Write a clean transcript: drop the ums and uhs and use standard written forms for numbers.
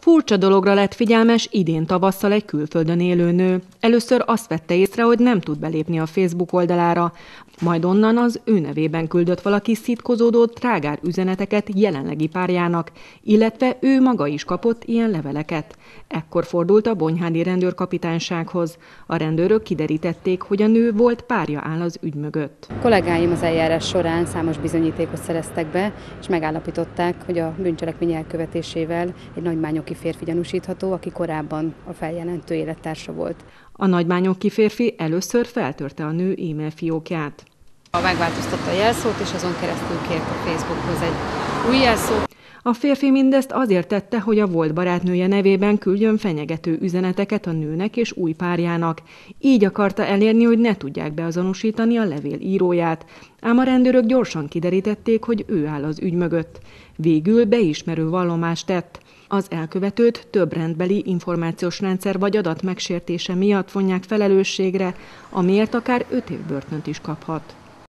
Furcsa dologra lett figyelmes idén tavasszal egy külföldön élő nő. Először azt vette észre, hogy nem tud belépni a Facebook oldalára, majd onnan az ő nevében küldött valaki szitkozódó trágár üzeneteket jelenlegi párjának, illetve ő maga is kapott ilyen leveleket. Ekkor fordult a bonyhádi rendőrkapitánysághoz. A rendőrök kiderítették, hogy a nő volt párja áll az ügy mögött. A kollégáim az eljárás során számos bizonyítékot szereztek be, és megállapították, hogy a bűncselekmény elkövetésével egy nagymányoki férfi gyanúsítható, aki korábban a feljelentő élettársa volt. A nagymányoki férfi először feltörte a nő e-mail fiókját. Megváltoztatta a jelszót, és azon keresztül kért a Facebookhoz egy új jelszót. A férfi mindezt azért tette, hogy a volt barátnője nevében küldjön fenyegető üzeneteket a nőnek és új párjának. Így akarta elérni, hogy ne tudják beazonosítani a levél íróját. Ám a rendőrök gyorsan kiderítették, hogy ő áll az ügy mögött. Végül beismerő vallomást tett. Az elkövetőt több rendbeli információs rendszer vagy adat megsértése miatt vonják felelősségre, amiért akár 5 év börtönt is kaphat.